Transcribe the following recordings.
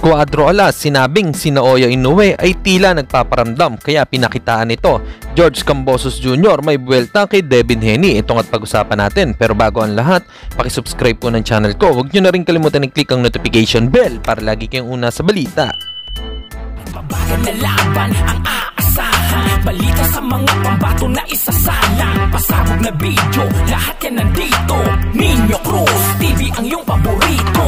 Quadro Alas, sinabing si Naoya Inoue ay tila nagpaparamdam kaya pinakitaan ito. George Kambosos Jr. may buwelta kay Devin Haney. Itong at pag-usapan natin. Pero bago ang lahat, pakisubscribe po ng channel ko. Huwag nyo na rin kalimutan i-click ang notification bell para lagi kayong una sa balita. Mabagal na laban ang aasahan, balita sa mga pambato na isasalang, pasabog na video, lahat yan nandito. Ninyo Cruz TV ang iyong paborito.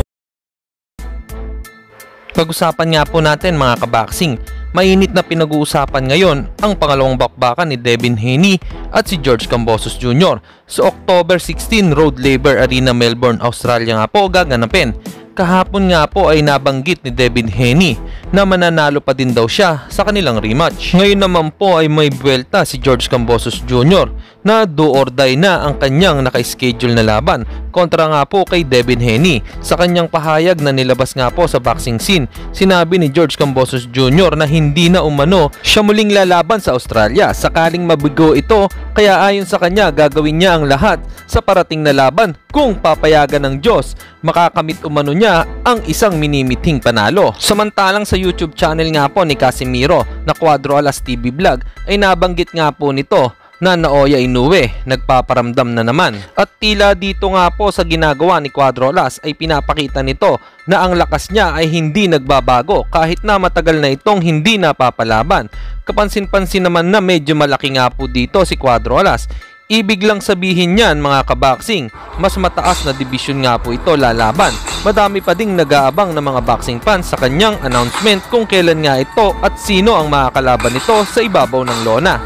Pag-usapan nga po natin mga kaboxing, mainit na pinag-uusapan ngayon ang pangalawang bakbakan ni Devin Haney at si George Kambosos Jr. Sa October 16, Road Labour Arena, Melbourne, Australia nga po gaganapin. Kahapon nga po ay nabanggit ni Devin Haney na mananalo pa din daw siya sa kanilang rematch. Ngayon naman po ay may buwelta si George Kambosos Jr. na do or die na ang kanyang naka-schedule na laban kontra nga po kay Devin Haney. Sa kanyang pahayag na nilabas nga po sa boxing scene, sinabi ni George Kambosos Jr. na hindi na umano siya muling lalaban sa Australia sakaling mabigo ito, kaya ayon sa kanya gagawin niya ang lahat sa parating na laban kung papayagan ng Diyos makakamit umano niya ang isang minimithing panalo. Samantalang sa YouTube channel nga po ni Casimero na Quadro Alas TV Vlog ay nabanggit nga po nito na Naoya Inoue nagpaparamdam na naman. At tila dito nga po sa ginagawa ni Quadro Alas ay pinapakita nito na ang lakas niya ay hindi nagbabago kahit na matagal na itong hindi napapalaban. Kapansin-pansin naman na medyo malaki nga po dito si Quadro Alas. Ibig lang sabihin niyan mga kaboxing, mas mataas na division nga po ito lalaban. Madami pa ding nag-aabang na mga boxing fans sa kanyang announcement kung kailan nga ito at sino ang makakalaban nito sa ibabaw ng lona.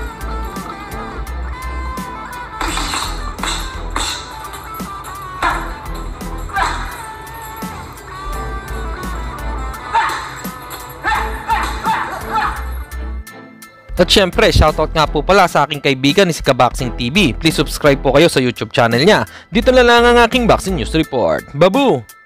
At syempre, shoutout nga po pala sa aking kaibigan ni si Boxing TV. Please subscribe po kayo sa YouTube channel niya. Dito na lang ang aking boxing news report. Babu!